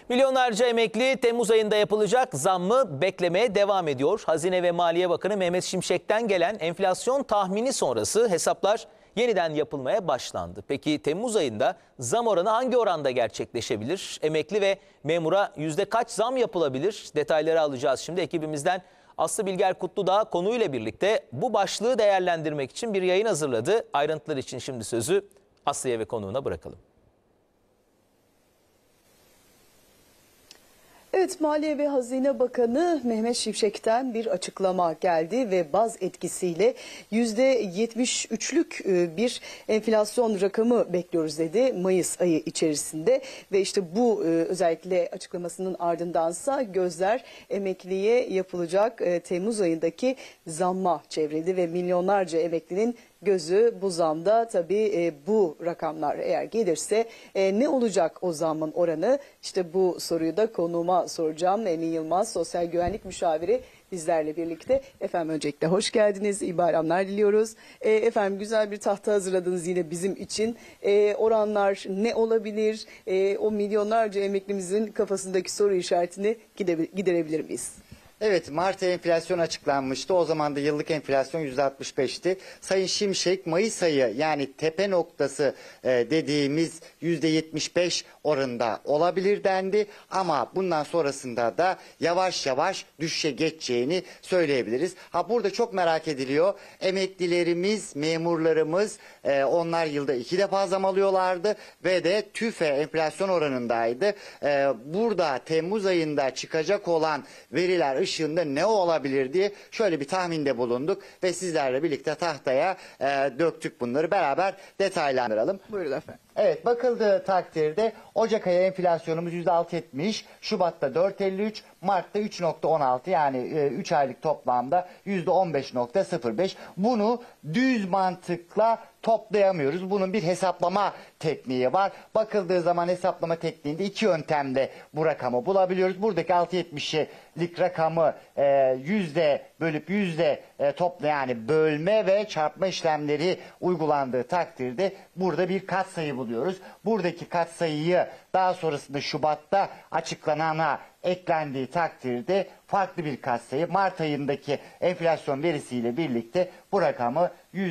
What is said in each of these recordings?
Milyonlarca emekli Temmuz ayında yapılacak zammı beklemeye devam ediyor. Hazine ve Maliye Bakanı Mehmet Şimşek'ten gelen enflasyon tahmini sonrası hesaplar yeniden yapılmaya başlandı. Peki Temmuz ayında zam oranı hangi oranda gerçekleşebilir? Emekli ve memura yüzde kaç zam yapılabilir? Detayları alacağız şimdi ekibimizden. Aslı Bilger Kutludağ konuyla birlikte bu başlığı değerlendirmek için bir yayın hazırladı. Ayrıntılar için şimdi sözü Aslı'ya ve konuğuna bırakalım. Evet, Maliye ve Hazine Bakanı Mehmet Şimşek'ten bir açıklama geldi ve baz etkisiyle %73'lük bir enflasyon rakamı bekliyoruz dedi Mayıs ayı içerisinde. Ve işte bu özellikle açıklamasının ardındansa gözler emekliye yapılacak Temmuz ayındaki zamma çevrildi ve milyonlarca emeklinin gözü bu zamda. Tabii bu rakamlar eğer gelirse ne olacak o zammın oranı? İşte bu soruyu da konuğuma soracağım. Emin Yılmaz, sosyal güvenlik müşaviri bizlerle birlikte. Efendim öncelikle hoş geldiniz. İyi bayramlar diliyoruz. Efendim güzel bir tahta hazırladınız yine bizim için. Oranlar ne olabilir? O milyonlarca emeklimizin kafasındaki soru işaretini giderebilir miyiz? Evet, Mart enflasyon açıklanmıştı. O zaman da yıllık enflasyon %65'ti. Sayın Şimşek Mayıs ayı yani tepe noktası dediğimiz %75 oranında olabilir dendi. Ama bundan sonrasında da yavaş yavaş düşüşe geçeceğini söyleyebiliriz. Burada çok merak ediliyor. Emeklilerimiz, memurlarımız onlar yılda 2 defa zam alıyorlardı ve de TÜFE enflasyon oranındaydı. Burada Temmuz ayında çıkacak olan veriler ışığında ne olabilir diye şöyle bir tahminde bulunduk ve sizlerle birlikte tahtaya döktük, bunları beraber detaylandıralım. Buyurun efendim. Evet, bakıldığı takdirde Ocak ayı enflasyonumuz %6.70, Şubat'ta 4.53, Mart'ta 3.16, yani 3 aylık toplamda %15.05. Bunu düz mantıkla toplayamıyoruz. Bunun bir hesaplama tekniği var. Bakıldığı zaman hesaplama tekniğinde iki yöntemle bu rakamı bulabiliyoruz. Buradaki 6.70'lik rakamı yüzde bölüp yüzde yani bölme ve çarpma işlemleri uygulandığı takdirde burada bir katsayı buluyoruz. Buradaki katsayıyı daha sonrasında Şubat'ta açıklanana eklendiği takdirde farklı bir katsayı Mart ayındaki enflasyon verisiyle birlikte bu rakamı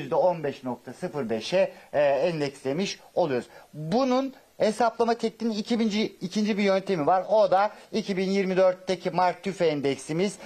%15.05'e endekslemiş oluyoruz. Bunun hesaplama tekniğinin ikinci bir yöntemi var. O da 2024'teki Mart TÜFE endeksimiz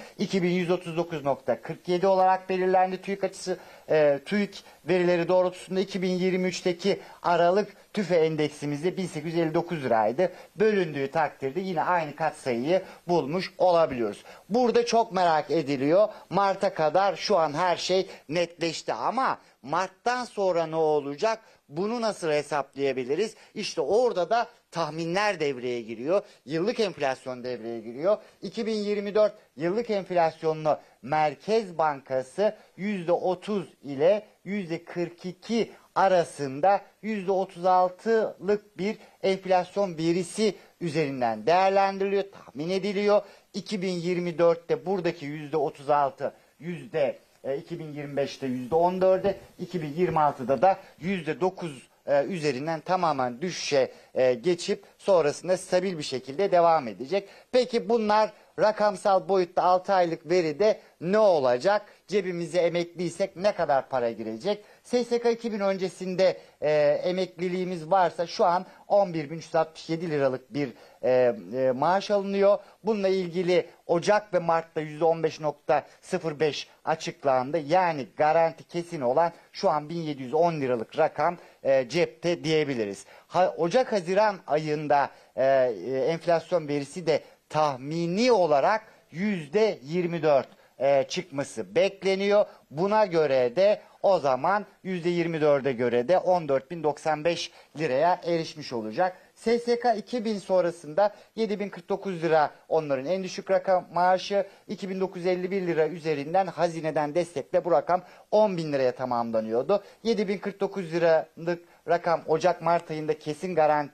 2139.47 olarak belirlendi. TÜİK verileri doğrultusunda 2023'teki Aralık TÜFE endeksimizde 1859 liraydı. Bölündüğü takdirde yine aynı katsayıyı bulmuş olabiliyoruz. Burada çok merak ediliyor. Mart'a kadar şu an her şey netleşti ama Mart'tan sonra ne olacak? Bunu nasıl hesaplayabiliriz? İşte orada da tahminler devreye giriyor. Yıllık enflasyon devreye giriyor. 2024 yıllık enflasyonunu Merkez Bankası %30 ile %42 arasında %36'lık bir enflasyon verisi üzerinden değerlendiriliyor, tahmin ediliyor. 2024'te buradaki %36 2025'te %14'e, 2026'da da %9 üzerinden tamamen düşüşe geçip sonrasında stabil bir şekilde devam edecek. Peki bunlar rakamsal boyutta 6 aylık veride ne olacak? Cebimize emekliysek ne kadar para girecek? SSK 2000 öncesinde emekliliğimiz varsa şu an 11.367 liralık bir maaş alınıyor. Bununla ilgili Ocak ve Mart'ta %15.05 açıklandı. Yani garanti kesin olan şu an 1710 liralık rakam cepte diyebiliriz. Ocak-Haziran ayında enflasyon verisi de tahmini olarak %24 çıkması bekleniyor. Buna göre de o zaman %24'e göre de 14.095 liraya erişmiş olacak. SSK 2000 sonrasında 7.049 lira onların en düşük rakam maaşı, 2.951 lira üzerinden hazineden destekle bu rakam 10.000 liraya tamamlanıyordu. 7.049 liralık rakam Ocak-Mart ayında kesin garanti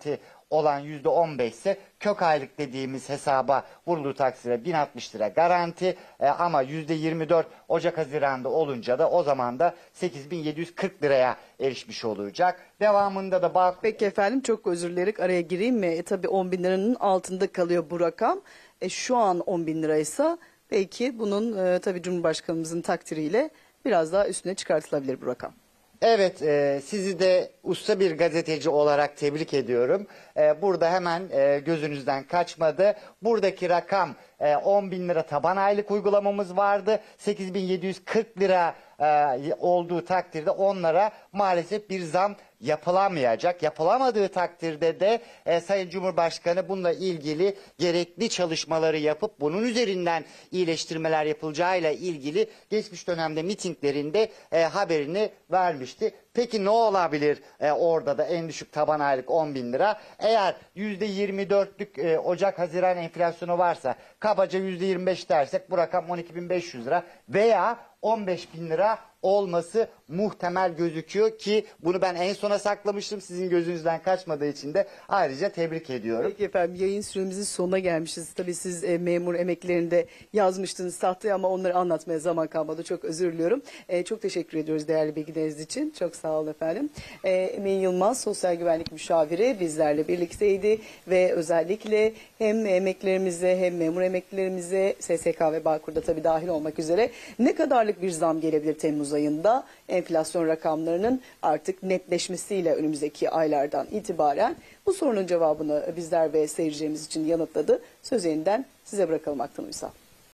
olan %15 ise kök aylık dediğimiz hesaba vurulduğu takdirde 1060 lira garanti. Ama %24 Ocak-Haziran'da olunca da o zaman da 8740 liraya erişmiş olacak. Devamında da Peki efendim, çok özür dileyerek araya gireyim mi? Tabii 10 bin liranın altında kalıyor bu rakam. Şu an 10 bin liraysa belki bunun tabii Cumhurbaşkanımızın takdiriyle biraz daha üstüne çıkartılabilir bu rakam. Evet, sizi de usta bir gazeteci olarak tebrik ediyorum. Burada hemen gözünüzden kaçmadı. Buradaki rakam 10 bin lira taban aylık uygulamamız vardı. 8740 lira olduğu takdirde onlara maalesef bir zam yapılamayacak. Yapılamadığı takdirde de Sayın Cumhurbaşkanı bununla ilgili gerekli çalışmaları yapıp bunun üzerinden iyileştirmeler yapılacağıyla ilgili geçmiş dönemde mitinglerinde haberini vermişti. Peki ne olabilir orada da en düşük taban aylık 10 bin lira? Eğer %24'lük Ocak-Haziran enflasyonu varsa kabaca %25 dersek bu rakam 12.500 lira veya 15 bin lira olması muhtemel gözüküyor ki bunu ben en sona saklamıştım. Sizin gözünüzden kaçmadığı için de ayrıca tebrik ediyorum. Peki efendim, yayın süremizin sonuna gelmişiz. Tabii siz memur emeklilerinde yazmıştınız tahtaya ama onları anlatmaya zaman kalmadı. Çok özür diliyorum. Çok teşekkür ediyoruz değerli bilgileriniz için. Çok sağ olun efendim. Emin Yılmaz, Sosyal Güvenlik Müşaviri bizlerle birlikteydi ve özellikle hem emeklilerimize hem memur emeklilerimize SSK ve Bağkur'da tabii dahil olmak üzere ne kadarlık bir zam gelebilir Temmuz ayında, enflasyon rakamlarının artık netleşmesiyle önümüzdeki aylardan itibaren bu sorunun cevabını bizler ve seyircilerimiz için yanıtladı. Söz yeniden size bırakalım Aktan Uysal.